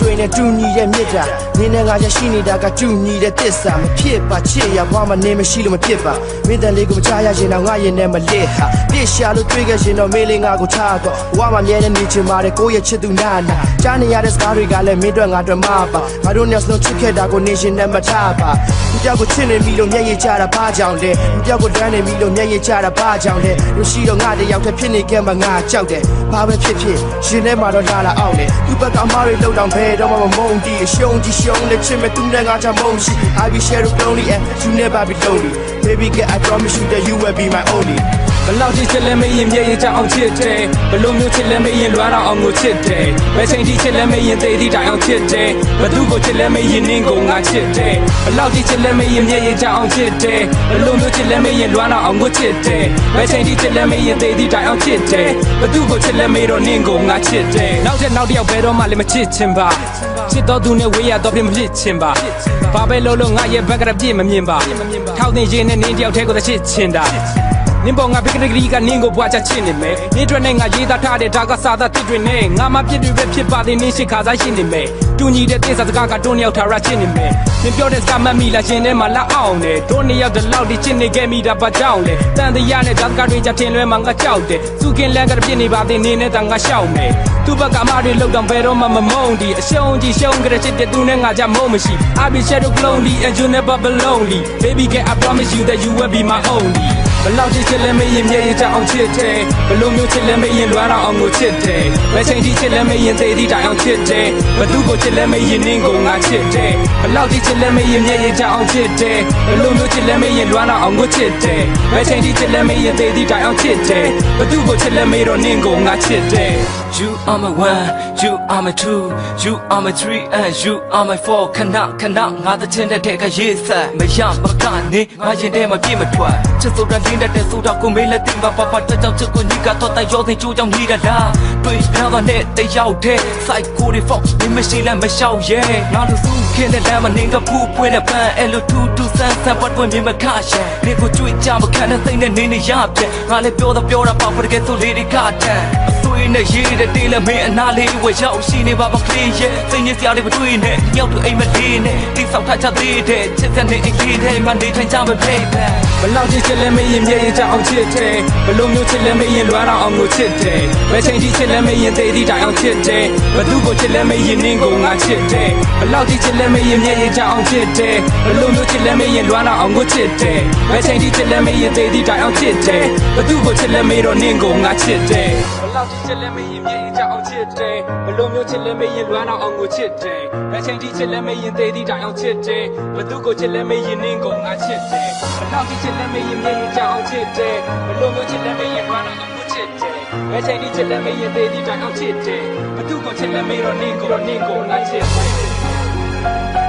တွေနဲ့တူညီတဲ့မြစ်တာနင်းနဲ့ငါရရှိနေတာကတူညီတဲ့သစ္စာမဖြစ်ပါချစ်ရဘာမှနေမရှိလို့မဖြစ်ပါမင်းတန်လေးကိုမချရရင်တော့ငါရင်နဲ့မလစ်ဟာပြစ်ရှာလို့တွေးခဲ့ရင်တော့မေးလေးငါကိုချတော့ဝါမမြဲတဲ့နေချင်ပါတယ်ကိုရဲ့ချစ်သူနာနာကြားနေရတဲ့စကားတွေကလည်းမင်းတို့ငါတို့မပါငါတို့နဲ့စလုံးချစ်ခဲ့တာကိုနေရှင်နဲ့မထားပါဒီကြောက်ကိုချစ်နေပြီလို့မျက်ရည်ကျတာဘာကြောင့်လဲဒီကြောက်ကိုတန်းနေပြီလို့မျက်ရည်ကျတာဘာကြောင့်လဲလူရှိတော့ငါတယောက်တည်းဖြစ်နေခဲ့မှငါကြောက်တယ်ဘာပဲဖြစ်ဖြစ်ရှင်ထဲမှာတော့လာလာအောင်လေသူ့ဘက်ကမားတွေလှုပ်တောင်ဘဲတော့မမုန်းတီးရှုံးကြီးရှုံးလက်ချစ်မဲ့သူနဲ့ငါချမုန်းရှိ I be share lonely and you never be lonely baby girl I promise you that you will be my only ဘလောက်ထိချစ်လဲမရင်မြေရင်ကြောင်အောင်ချစ်တယ်ဘလို့မျိုးချစ်လဲမရင်လွားတော့အောင်ကိုချစ်တယ်ဘယ်ချိန်ထိချစ်လဲမရင်သေးသည့်တိုင်အောင်ချစ်တယ်ဘသူကိုချစ်လဲမရင်နင်းကိုငါချစ်တယ်ဘလောက်ထိချစ်လဲမရင်မြေရင်ကြောင်အောင်ချစ်တယ်ဘလို့မျိုးချစ်လဲမရင်လွားတော့အောင်ကိုချစ်တယ်ဘယ်ချိန်ထိချစ်လဲမရင်သေးသည့်တိုင်အောင်ချစ်တယ်ဘသူကိုချစ်လဲမေတော့နင်းကိုငါချစ်တယ်နောက်တစ်ယောက်ဘယ်တော့မှလည်းမချစ်ချင်ပါချစ်တော်သူနဲ့ဝေးရတော့ပြမဖြစ်ချင်ပါဘာပဲလို့ငါရဲ့ဘက်ကပြည့်မမြင်ပါထောက်တင်ရင်နဲ့နင်းတယောက်တည်းကိုချစ်ချင်တာနင်းပေါ်ငါပြကလေးကနင်းကိုဘွားချချင်နေမယ်နင်းတွေနဲ့ငါရေးသားထားတဲ့ဒါကစာသားတစ်တွေနဲ့ငါမှပြစ်တွေပဲဖြစ်ပါသေးနင်းရှိခါစားရှိနေမယ်တူညီတဲ့သစ္စာစကားကတွန်းရောက်ထားရချင်နေမယ်နင်းပြောတဲ့စကားမှတ်မိလားရှင်ထဲမှာလက်အောင်တယ်တို့နှစ်ယောက်တလောက်ဒီချစ်နေခဲ့မိတာဘာကြောင့်လဲတန်တရားနဲ့ဇာတ်ကားတွေချထင်လွဲမှငါကြောက်တယ်စုကင်းလန်ကပြစ်နေပါသေးနင်းနဲ့တန်ငါရှောက်မယ်သူ့ဘက်ကမားတွေလှုပ်တောင်ဘယ်တော့မှမမုန်းဒီအရှုံးကြီးရှုံးကြတဲ့ချစ်တဲ့သူနဲ့ငါကြမုန်းမရှိ I be shadow lonely and you never be lonely baby girl I promise you that you will be my only ဘလောက်ထိချစ်လဲမရင်မြေရင်ကြောင်အောင်ချစ်တယ်ဘလို့မျိုးချစ်လဲမရင်လွားတော့အောင်ကိုချစ်တယ်ဘယ်ချိန်ထိချစ်လဲမရင်သေးသည့်တိုင်အောင်ချစ်တယ်ဘသူကိုချစ်လဲမရင်နင်းကိုငါချစ်တယ်ဘလောက်ထိချစ်လဲမရင်မြေရင်ကြောင်အောင်ချစ်တယ်ဘလို့မျိုးချစ်လဲမရင်လွားတော့အောင်ကိုချစ်တယ်ဘယ်ချိန်ထိချစ်လဲမရင်သေးသည့်တိုင်အောင်ချစ်တယ်ဘသူကိုချစ်လဲမေတော့နင်းကိုငါချစ်တယ် You are my one you are my two you are my three and you are my four ခဏငါတဲ့ချင်းတဲ့ကရေးဆက်မရမကနေငါရင်ထဲမှာပြည့်မထွက်ချစ်ဆိုတာတင်းတဲ့ဆိုတော့ကိုမေးလက်တင်ပါပါတဲ့ကြောင့်ချစ်ကိုညီကတော့တရောစင်ချိုးကြောင့်ညီကလားတွေ့ရတော့နဲ့တယောက်တည်း psycho တွေ fuck မမရှိလဲမရှောက်ရဲငါတို့စုခင်းတဲ့လမ်းမနေကဖူးပွင့်တဲ့ပန်းအဲ့လိုတူဆန်းပတ်ပွင့်မြင်မခရှယ်နေကိုကြွေးကြမခံတဲ့စိတ်နဲ့နေနေရပြက်ငါလည်းပြောတာပေါ့ပတကယ်ဆိုလေးတွေကတန်အသွေးနဲ့ရေးတဲ့တေးလက်မင်းအနာလေးဝယ်ရောက်ရှိနေပါမကလေးရဲ့စိတ်ညစ်စရာတွေမတွေ့နဲ့ညောက်တူအိမ်မလေးနဲ့တိဆောက်ထားချသေးတဲ့ချစ်တဲ့နေအိမ်လေးထဲမှာနေထိုင်ကြမပြေဘလောက်ချစ်လဲမရင်မြေရင်ကြောင်အောင်ချစ်တယ်ဘလို့မျိုးချစ်လဲမရင်လွားတော့အောင်ကိုချစ်တယ်ဘယ်ချိန်ထိချစ်လဲမရင်သေးသည့်တိုင်အောင်ချစ်တယ်ဘသူကိုချစ်လဲမရင်နင်းကိုငါချစ်တယ်ဘလောက်ချစ်လဲမရင်မြေရင်ကြောင်အောင်ချစ်တယ်ဘလို့မျိုးချစ်လဲမရင်လွားတော့အောင်ကိုချစ်တယ်ဘယ်ချိန်ထိချစ်လဲမရင်သေးသည့်တိုင်အောင်ချစ်တယ်ဘသူကိုချစ်လဲမေတော့နင်းကိုငါချစ်တယ်ဘလောက်ချစ်လဲမရင်မြေရင်ကြောင်အောင်ချစ်တယ်ဘလို့မျိုးချစ်လဲမရင်လွားတော့အောင်ကိုချစ်တယ်ဘယ်ချိန်ထိချစ်လဲမရင်သေးသည့်တိုင်အောင်ချစ်တယ်ဘသူကိုချစ်လဲမရင်နင်းကိုငါချစ်တယ်ဘလောက်ချစ်လဲမရင်မြေရင်ကြောင်အောင်ချစ်တယ်ဘလို့မျိုးချစ်လဲမရင်လွားတော့အောင်ကိုချစ်တယ်ဘယ်ချိန်ထိချစ်လဲမရင်သေးသည့်တိုင်အောင်ချစ်တယ်ဘသူကိုချစ်လဲမေတော့နင်းကိုငါချစ်တယ်